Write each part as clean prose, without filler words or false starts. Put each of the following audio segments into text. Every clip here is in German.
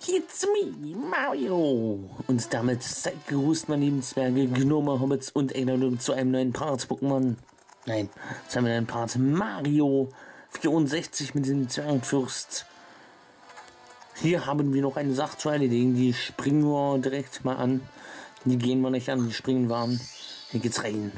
It's me, Mario! Und damit seid gegrüßt, meine lieben Zwerge, Gnome, Hobbits und Engländer zu einem neuen Part Pokémon. Nein, zu einem neuen Part Mario 64 mit dem Zwergenfürst. Hier haben wir noch eine Sache zu erledigen, die springen wir direkt mal an. Die gehen wir nicht an, die springen wir an. Hier geht's rein.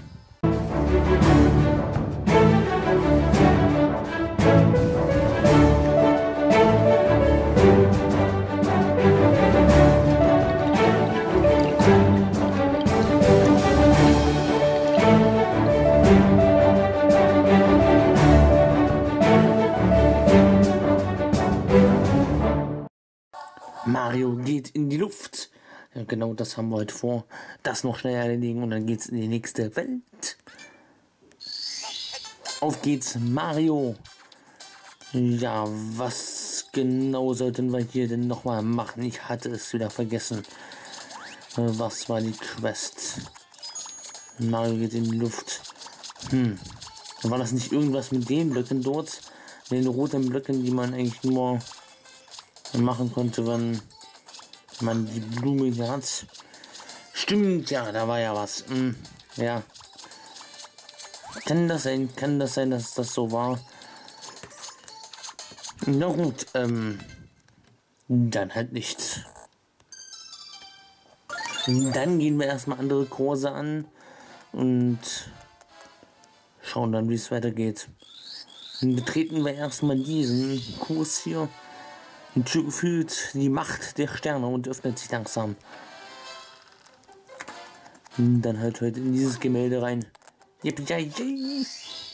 Mario geht in die Luft. Ja, genau das haben wir heute vor. Das noch schnell erledigen und dann geht's in die nächste Welt. Auf geht's, Mario. Ja, was genau sollten wir hier denn nochmal machen? Ich hatte es wieder vergessen. Was war die Quest? Mario geht in die Luft. War das nicht irgendwas mit den Blöcken dort? Mit den roten Blöcken, die man eigentlich nur machen konnte, wenn man die Blume hier hat. Stimmt, ja, da war ja was. Ja. Kann das sein, dass das so war? Na gut, dann halt nicht. Dann gehen wir erstmal andere Kurse an und schauen dann, wie es weitergeht. Dann betreten wir erstmal diesen Kurs hier. Die Tür gefühlt die Macht der Sterne und öffnet sich langsam. Und dann halt heute in dieses Gemälde rein. Yippie-yay!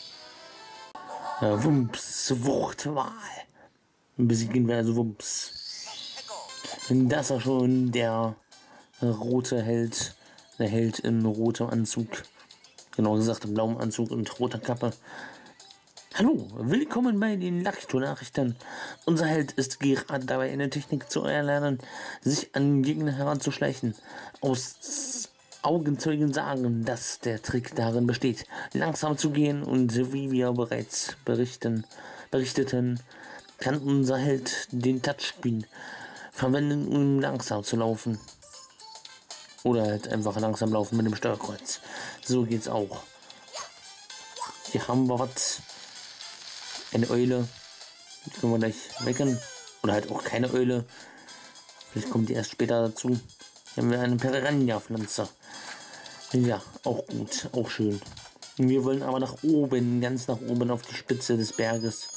Wumps, Wuchtwahl. Besiegen wir also Wumps. Das war schon der rote Held. Der Held in rotem Anzug. Genau gesagt im blauen Anzug und roter Kappe. Hallo, willkommen bei den Lachito-Nachrichten. Unser Held ist gerade dabei, eine Technik zu erlernen, sich an Gegner heranzuschleichen. Aus Augenzeugen sagen, dass der Trick darin besteht, langsam zu gehen und wie wir bereits berichteten, kann unser Held den Touchscreen verwenden, um langsam zu laufen. Oder halt einfach langsam laufen mit dem Steuerkreuz. So geht's auch. Hier haben wir was. Eine Eule. Die können wir gleich wecken. Oder halt auch keine Eule. Vielleicht kommt die erst später dazu. Hier haben wir eine Piranha-Pflanze. Ja, auch gut. Auch schön. Wir wollen aber nach oben. Ganz nach oben auf die Spitze des Berges.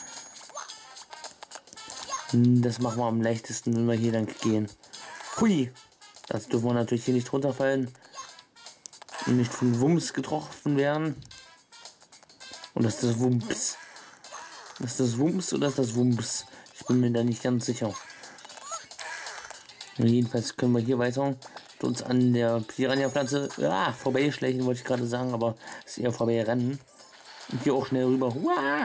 Das machen wir am leichtesten, wenn wir hier lang gehen. Hui! Das dürfen wir natürlich hier nicht runterfallen. Und nicht von Wumms getroffen werden. Und das ist das Wumps. Ist das Wumms oder ist das Wumps? Ich bin mir da nicht ganz sicher. Jedenfalls können wir hier weiter uns an der Piranha-Pflanze vorbeischleichen, wollte ich gerade sagen, aber ist eher vorbei rennen. Und hier auch schnell rüber.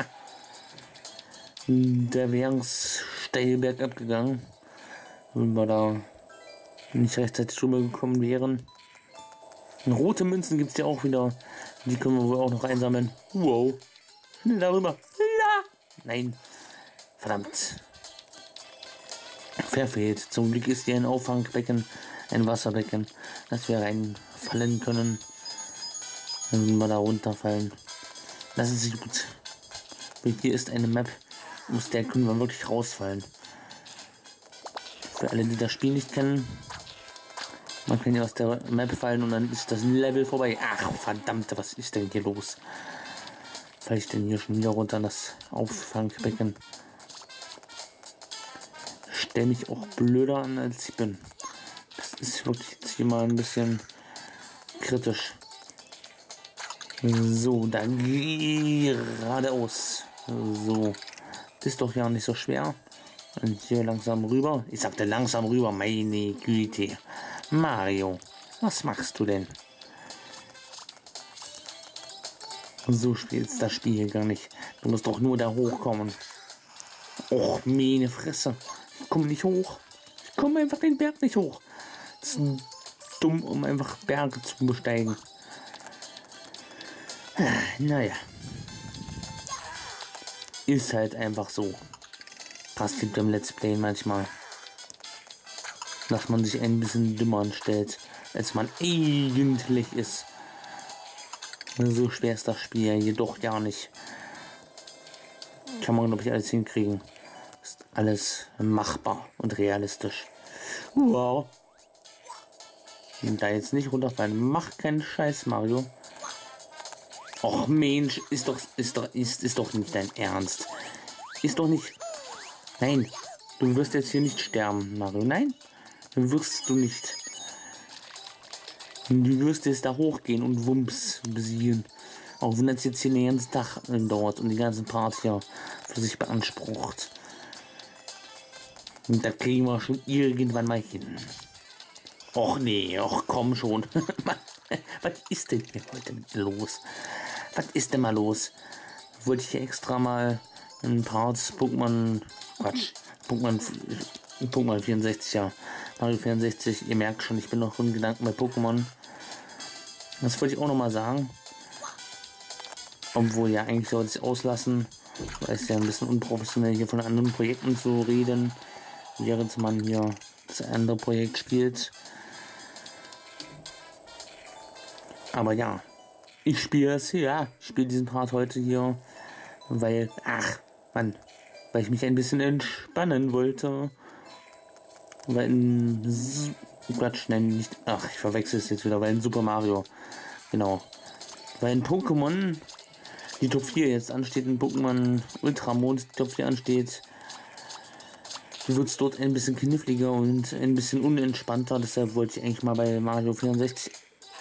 Da wäre es steil bergab gegangen, wenn wir da nicht rechtzeitig rüber gekommen wären. Und rote Münzen gibt es ja auch wieder. Die können wir wohl auch noch einsammeln. Wow. Schnell darüber. Nein, verdammt. Verfehlt. Zum Glück ist hier ein Auffangbecken, ein Wasserbecken, dass wir reinfallen können, wenn wir da runterfallen. Das ist gut. Hier ist eine Map, aus der können wir wirklich rausfallen. Für alle, die das Spiel nicht kennen, man kann ja aus der Map fallen und dann ist das Level vorbei. Ach, verdammt, was ist denn hier los? Falle ich denn hier schon wieder runter an das Auffangbecken? Stell mich auch blöder an, als ich bin. Das ist wirklich jetzt hier mal ein bisschen kritisch. So, dann geradeaus. So, ist doch ja nicht so schwer. Und hier langsam rüber. Ich sagte langsam rüber, meine Güte. Mario, was machst du denn? So spielt das Spiel hier gar nicht. Du musst doch nur da hochkommen. Och, meine Fresse. Ich komme nicht hoch. Ich komme einfach den Berg nicht hoch. Das ist dumm, um einfach Berge zu besteigen. Naja. Ist halt einfach so. Passiert beim Let's Play manchmal. dass man sich ein bisschen dümmer anstellt, als man eigentlich ist. So schwer ist das Spiel ja jedoch gar nicht. Kann man, glaube ich, alles hinkriegen. Ist alles machbar und realistisch. Wow. Da jetzt nicht runterfallen. Mach keinen Scheiß, Mario. Och Mensch, ist doch nicht dein Ernst. Ist doch nicht. Nein, du wirst jetzt hier nicht sterben, Mario. Nein, wirst du nicht. Du wirst jetzt da hochgehen und Wumms besiegen. Auch wenn das jetzt hier den ganzen Tag dauert und die ganzen Part hier für sich beansprucht. Und das kriegen wir schon irgendwann mal hin. Och nee, och komm schon. Was ist denn hier heute los? Was ist denn mal los? Wollte ich hier extra mal ein Parts Pokémon. Quatsch. Pokémon 64, ja. Mario 64, ihr merkt schon, ich bin noch in Gedanken bei Pokémon. Das wollte ich auch noch mal sagen. Obwohl ja, eigentlich sollte ich auslassen. Weil es ja ein bisschen unprofessionell hier von anderen Projekten zu reden. Während man hier das andere Projekt spielt. Aber ja, ich spiele es hier. Ja, ich spiele diesen Part heute hier. Weil, weil ich mich ein bisschen entspannen wollte. Weil Quatsch, nein, nicht. Ach, ich verwechsel es jetzt wieder, weil in Super Mario. Genau. Weil in Pokémon die Top 4 jetzt ansteht, in Pokémon Ultramond die Top 4 ansteht, wird es dort ein bisschen kniffliger und ein bisschen unentspannter. Deshalb wollte ich eigentlich mal bei Mario 64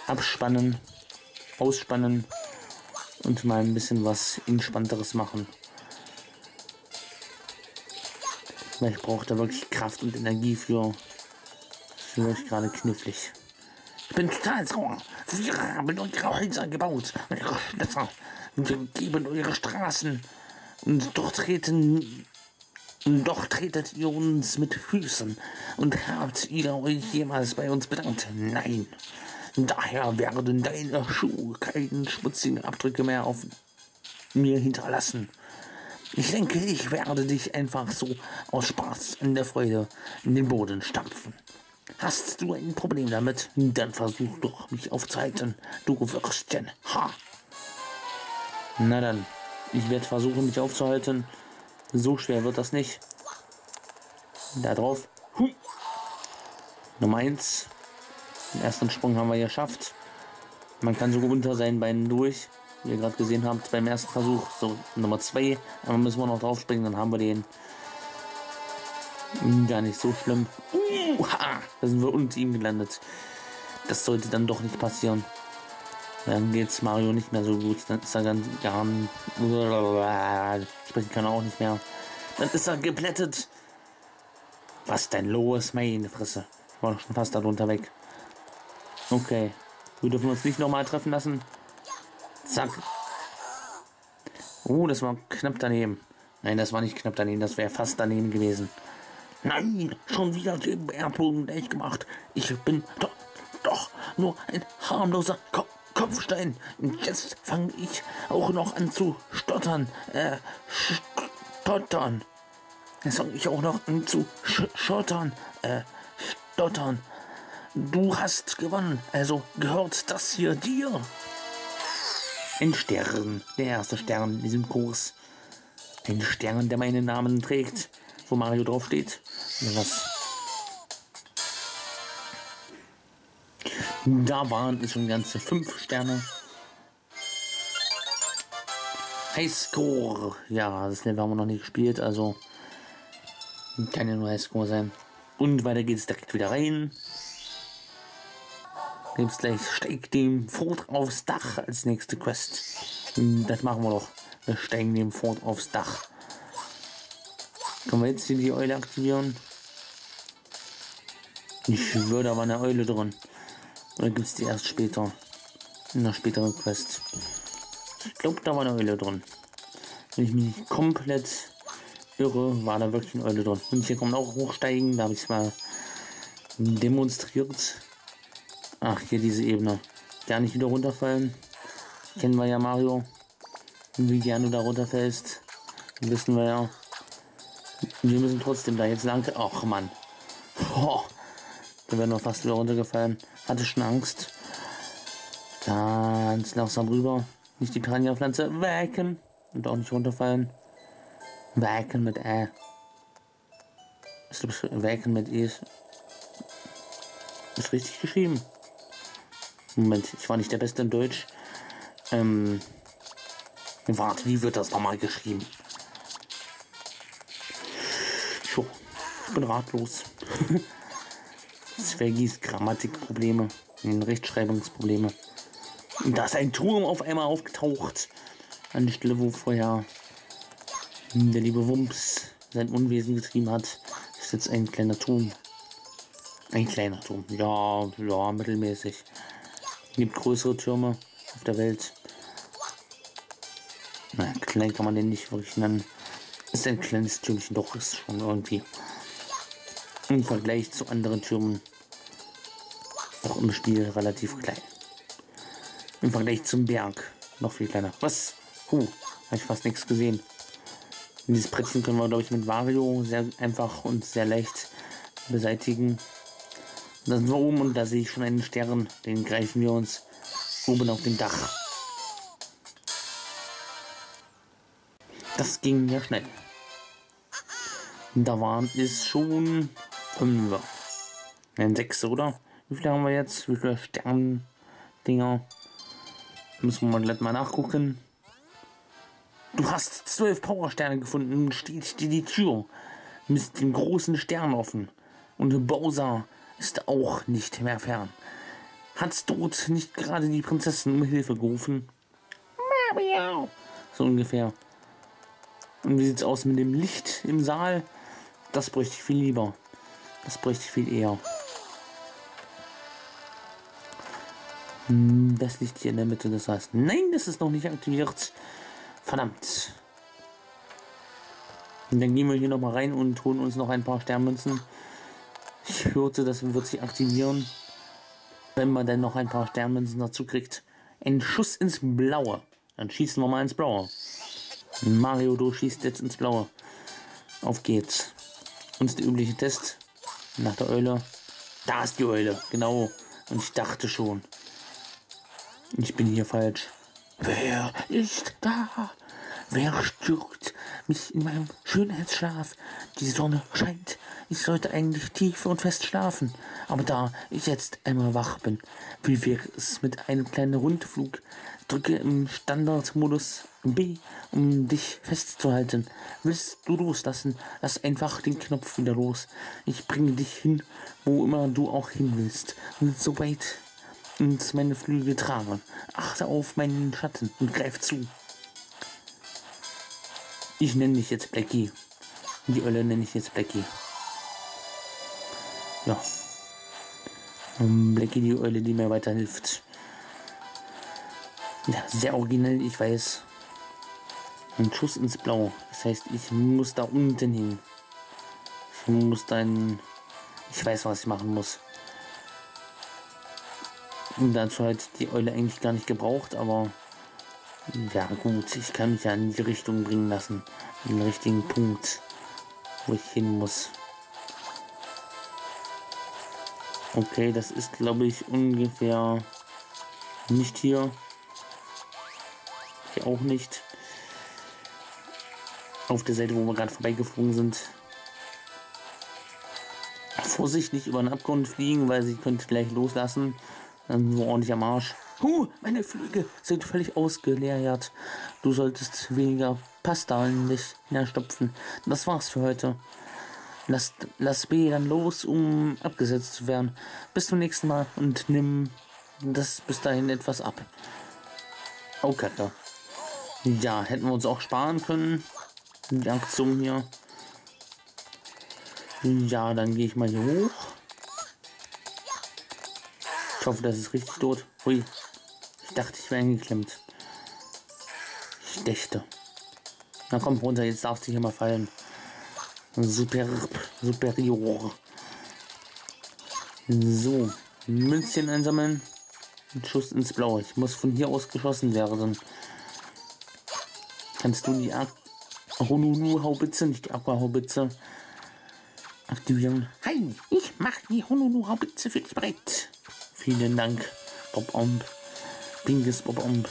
ausspannen und mal ein bisschen was Entspannteres machen. Weil ich brauche da wirklich Kraft und Energie für. Das ist wirklich gerade knifflig. Ich bin total sauer. Wir haben eure Häuser gebaut, eure Schlösser. Und wir geben eure Straßen. Und doch tretet ihr uns mit Füßen. Und habt ihr euch jemals bei uns bedankt? Nein. Daher werden deine Schuhe keine schmutzigen Abdrücke mehr auf mir hinterlassen. Ich denke, ich werde dich einfach so aus Spaß in der Freude in den Boden stampfen. Hast du ein Problem damit? Dann versuch doch, mich aufzuhalten, du Würstchen. Ha! Na dann, ich werde versuchen, mich aufzuhalten. So schwer wird das nicht. Da drauf. Hui. Nummer 1. Den ersten Sprung haben wir geschafft. Man kann sogar unter seinen Beinen durch. Wie ihr gerade gesehen habt beim ersten Versuch. So, Nummer 2. Aber müssen wir noch drauf springen, dann haben wir den. Gar nicht so schlimm. Da sind wir unter ihm gelandet. Das sollte dann doch nicht passieren. Dann geht's Mario nicht mehr so gut. Dann ist er ganz gar nicht. Sprechen kann er auch nicht mehr. Dann ist er geplättet. Was denn los, meine Fresse? War doch schon fast darunter weg. Okay. Wir dürfen uns nicht nochmal treffen lassen. Zack. Oh, das war knapp daneben. Nein, das war nicht knapp daneben. Das wäre fast daneben gewesen. Nein, schon wieder den Bärbogen gleich gemacht. Ich bin doch nur ein harmloser Kopfstein. Und jetzt fange ich auch noch an zu stottern. Stottern. Jetzt fange ich auch noch an zu stottern. Du hast gewonnen. Also gehört das hier dir. Ein Stern. Der erste Stern in diesem Kurs. Ein Stern, der meinen Namen trägt. Wo Mario drauf steht. Was? Da waren es schon ganze 5 Sterne. Highscore. Ja, das Level haben wir noch nicht gespielt, also kann ja nur Highscore sein. Und weiter geht es direkt wieder rein. Jetzt gleich steigt dem Fort aufs Dach als nächste Quest. Das machen wir doch. Wir steigen dem Fort aufs Dach. Können wir jetzt hier die Eule aktivieren? Ich schwöre, da war eine Eule drin. Oder gibt es die erst später? In einer späteren Quest. Ich glaube, da war eine Eule drin. Wenn ich mich nicht komplett irre, war da wirklich eine Eule drin. Und hier kann man auch hochsteigen. Da habe ich es mal demonstriert. Ach, hier diese Ebene. Gar nicht wieder runterfallen. Kennen wir ja Mario. Wie gerne du da runterfällst. Wissen wir ja. Wir müssen trotzdem da jetzt lang. Ach Mann. Oh, Da wäre noch fast wieder runtergefallen. Hatte schon Angst. Ganz langsam rüber. Nicht die Piranha-Pflanze. Wecken. Und auch nicht runterfallen. Wecken mit Ä. Ich glaube, Wecken mit E ist richtig geschrieben. Moment, ich war nicht der Beste in Deutsch. Warte, wie wird das nochmal geschrieben? So, ich bin ratlos. Zwergis Grammatikprobleme, Rechtschreibungsprobleme. Und da ist ein Turm auf einmal aufgetaucht. An der Stelle, wo vorher der liebe Wumps sein Unwesen getrieben hat, ist jetzt ein kleiner Turm. Ein kleiner Turm. Ja, mittelmäßig. Es gibt größere Türme auf der Welt. Na, klein kann man den nicht wirklich nennen. Ist ein kleines Türmchen, doch ist schon irgendwie im Vergleich zu anderen Türmen auch im Spiel relativ klein. Im Vergleich zum Berg noch viel kleiner. Was? Habe ich fast nichts gesehen. Dieses Brettchen können wir, glaube ich, mit Wario sehr einfach und sehr leicht beseitigen. Da sind wir oben und da sehe ich schon einen Stern. Den greifen wir uns oben auf dem Dach. Das ging ja schnell. Da waren es schon 5. Nein, 6, oder? Wie viele haben wir jetzt? Wie viele Sterndinger? Müssen wir gleich mal nachgucken. Du hast 12 Powersterne gefunden und steht dir die Tür mit dem großen Stern offen. Und Bowser ist auch nicht mehr fern. Hat's dort nicht gerade die Prinzessin um Hilfe gerufen? Mario! So ungefähr. Und wie sieht's aus mit dem Licht im Saal? Das bräuchte ich viel lieber. Das bräuchte ich viel eher. Das Licht hier in der Mitte des Saals. Nein, das ist noch nicht aktiviert. Verdammt. Und dann gehen wir hier noch mal rein und holen uns noch ein paar Sternmünzen. Ich hörte, das wird sich aktivieren, wenn man dann noch ein paar Sternmünzen dazu kriegt. Ein Schuss ins Blaue. Dann schießen wir mal ins Blaue. Mario, du schießt jetzt ins Blaue. Auf geht's. Und der übliche Test. Nach der Eule. Da ist die Eule. Genau. Und ich dachte schon. Ich bin hier falsch. Wer ist da? Wer stört mich in meinem Schönheitsschlaf? Die Sonne scheint. Ich sollte eigentlich tief und fest schlafen. Aber da ich jetzt einmal wach bin, wie wäre es mit einem kleinen Rundflug? Drücke im Standardmodus B, um dich festzuhalten. Willst du loslassen? Lass einfach den Knopf wieder los. Ich bringe dich hin, wo immer du auch hin willst. Und so weit uns meine Flügel tragen. Achte auf meinen Schatten und greif zu. Ich nenne dich jetzt Blackie. Die Eule nenne ich jetzt Blackie. Ja. Blackie, die Eule, die mir weiterhilft. Ja, sehr originell, ich weiß. Ein Schuss ins Blau. Das heißt, ich muss da unten hin. Ich muss dann... Ich weiß, was ich machen muss. Und dazu hat die Eule eigentlich gar nicht gebraucht, aber... Ja gut, ich kann mich ja in die Richtung bringen lassen. In den richtigen Punkt, wo ich hin muss. Okay, das ist, glaube ich, ungefähr nicht hier. Hier auch nicht. Auf der Seite, wo wir gerade vorbeigeflogen sind. Vorsicht, nicht über den Abgrund fliegen, weil sie könnte gleich loslassen. Dann so ordentlich am Arsch. Meine Flügel sind völlig ausgeleert. Du solltest weniger Pasta in dich hineinstopfen. Das war's für heute. Lass B dann los, um abgesetzt zu werden. Bis zum nächsten Mal und nimm das bis dahin etwas ab. Oh, Kacke. Ja, hätten wir uns auch sparen können. Die Aktion hier. Ja, dann gehe ich mal hier hoch. Ich hoffe, das ist richtig tot. Hui. Ich dachte, ich wäre eingeklemmt. Ich dächte. Na komm runter, jetzt darfst du hier mal fallen. Superior. So. Münzchen einsammeln. Ein Schuss ins Blaue. Ich muss von hier aus geschossen werden. Kannst du die Honolulu-Haubitze, nicht die Aqua-Haubitze, aktivieren? Hi, ich mach die Honolulu-Haubitze für dich bereit. Vielen Dank, Bob-Omb. Pinkes Bob-Omb.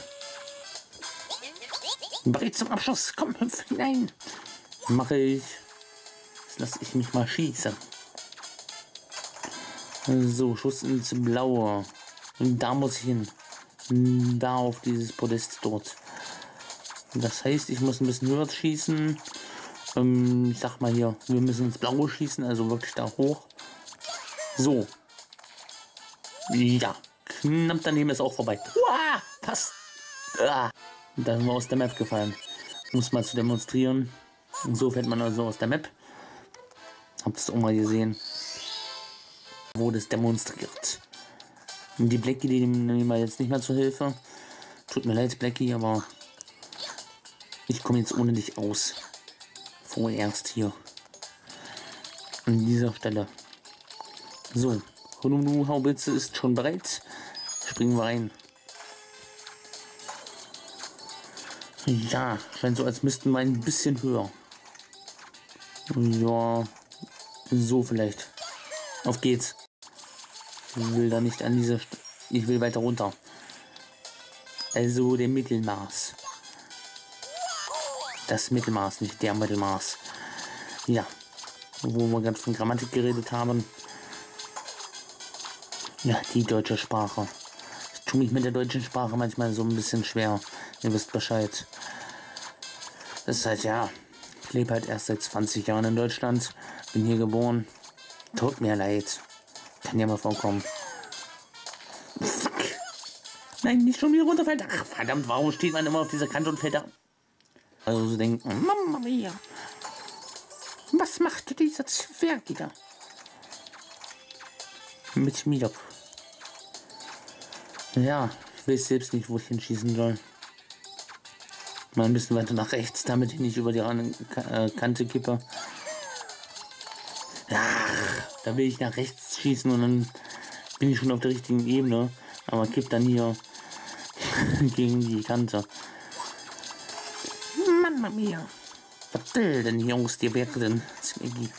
Bereit zum Abschuss. Komm, hüpf hinein. Mache ich. Jetzt lasse ich mich mal schießen. So, Schuss ins Blaue. Und da muss ich hin. Da auf dieses Podest dort. Das heißt, ich muss ein bisschen höher schießen. Ich sag mal hier, wir müssen ins Blaue schießen, also wirklich da hoch. So. Ja, knapp daneben ist auch vorbei. Uah, passt. Da sind wir aus der Map gefallen. Muss mal zu demonstrieren. Und so fällt man also aus der Map. Habt ihr es auch mal gesehen. Wurde es demonstriert. Und die Blackie, die nehmen wir jetzt nicht mehr zur Hilfe. Tut mir leid, Blackie, aber ich komme jetzt ohne dich aus. Vorerst hier. An dieser Stelle. So, Honolulu-Haubitze ist schon bereit. Springen wir rein. Ja, scheint so, als müssten wir ein bisschen höher. Ja, so vielleicht. Auf geht's. Ich will da nicht an dieser ich will weiter runter. Also der Mittelmaß. Das Mittelmaß, nicht der Mittelmaß. Ja, wo wir gerade von Grammatik geredet haben. Ja, die deutsche Sprache. Ich tue mich mit der deutschen Sprache manchmal so ein bisschen schwer. Ihr wisst Bescheid. Das ist halt, ja, ich lebe halt erst seit 20 Jahren in Deutschland. Bin hier geboren. Tut mir leid. Kann ja mal vorkommen. Fuck. Nein, nicht schon wieder runterfällt. Ach, verdammt, warum steht man immer auf dieser Kante und fällt da? Also so denken, Mama mia. Was macht dieser Zwergiger? Mit mir. Ja, ich weiß selbst nicht, wo ich hinschießen soll. Mal ein bisschen weiter nach rechts, damit ich nicht über die Kante kippe. Ach, da will ich nach rechts schießen und dann bin ich schon auf der richtigen Ebene. Aber kipp dann hier gegen die Kante. Mama mia. Was will denn hier aus dir werden, Zwecki?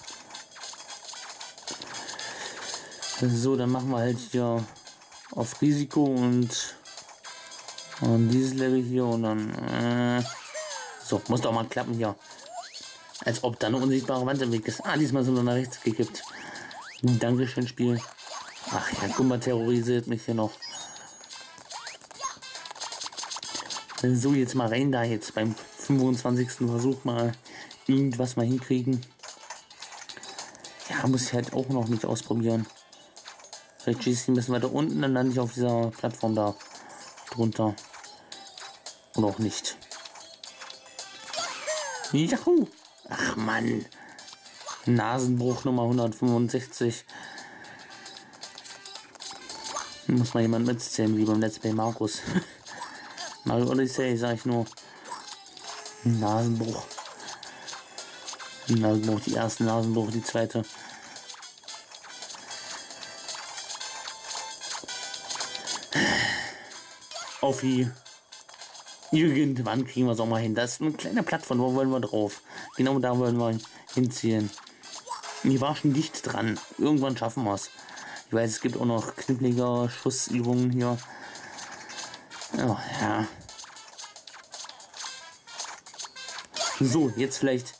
So, dann machen wir halt hier auf Risiko und dieses Level hier und dann so, muss doch mal klappen hier. Als ob da eine unsichtbare Wand im Weg ist. Ah, diesmal sind wir nach rechts gekippt. Dankeschön, Spiel. Ach ja, guck mal, terrorisiert mich hier noch. So, jetzt mal rein da jetzt beim 25. Versuch mal irgendwas mal hinkriegen. Ja, muss ich halt auch noch nicht ausprobieren. Vielleicht schieße ich ein bisschen weiter unten, dann lande ich auf dieser Plattform da drunter. Oder auch nicht. Juhu! Ach Mann! Nasenbruch Nummer 165. Muss mal jemand mitzählen, wie beim Let's Play Markus. Mario Odyssey, sag ich nur. Nasenbruch. Nasenbruch, die erste Nasenbruch, die zweite. Auf die. Irgendwann kriegen wir es auch mal hin. Das ist eine kleine Plattform, wo wollen wir drauf? Genau da wollen wir hinziehen. Die war schon dicht dran. Irgendwann schaffen wir es. Ich weiß, es gibt auch noch knifflige Schussübungen hier. Oh, ja. So, jetzt vielleicht.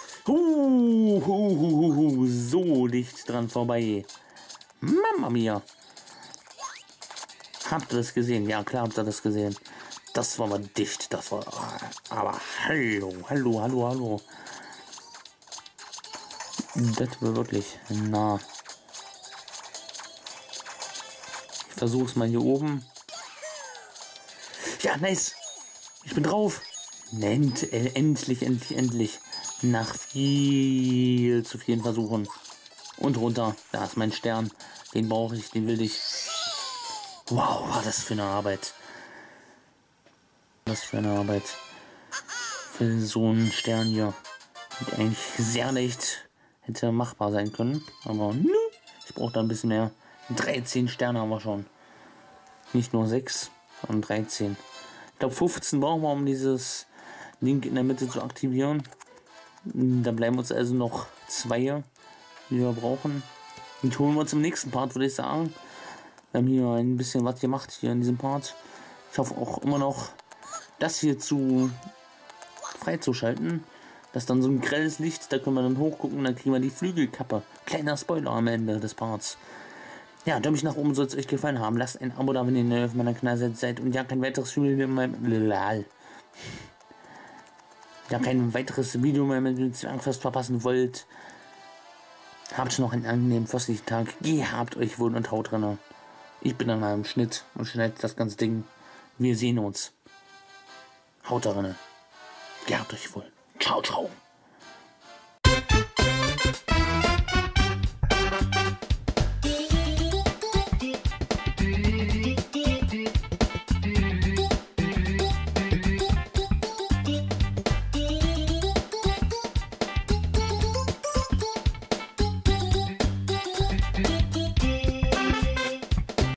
So dicht dran vorbei. Mama mia. Habt ihr das gesehen? Ja, klar habt ihr das gesehen. Das war mal dicht. Das war. Aber hallo. Das war wirklich nah. Ich versuch's mal hier oben. Ja, nice. Ich bin drauf. Endlich. Nach viel zu vielen Versuchen. Und runter. Da ist mein Stern. Den brauche ich, den will ich. Wow, war das für eine Arbeit. Was für eine Arbeit. Für so einen Stern hier. Der eigentlich sehr leicht hätte machbar sein können. Aber nö. Ich brauche da ein bisschen mehr. 13 Sterne haben wir schon. Nicht nur 6, sondern 13. Ich glaube 15 brauchen wir, um dieses Link in der Mitte zu aktivieren. Da bleiben uns also noch 2, die wir brauchen. Und holen wir uns im nächsten Part, würde ich sagen. Wir haben hier ein bisschen was gemacht hier in diesem Part. Ich hoffe auch immer noch, das hier freizuschalten. Das ist dann so ein grelles Licht, da können wir dann hochgucken, dann kriegen wir die Flügelkappe. Kleiner Spoiler am Ende des Parts. Ja, Daumen nach oben soll es euch gefallen haben. Lasst ein Abo da, wenn ihr neu auf meiner Kanal seid und ja, kein weiteres Video in meinem... Ja, kein weiteres Video mehr mit dem Zwangfest verpassen wollt. Habt noch einen angenehmen festlichen Tag. Gehabt euch wohl und haut drin. Ich bin an einem Schnitt und schneide das ganze Ding. Wir sehen uns. Haut drin. Gehabt euch wohl. Ciao, ciao.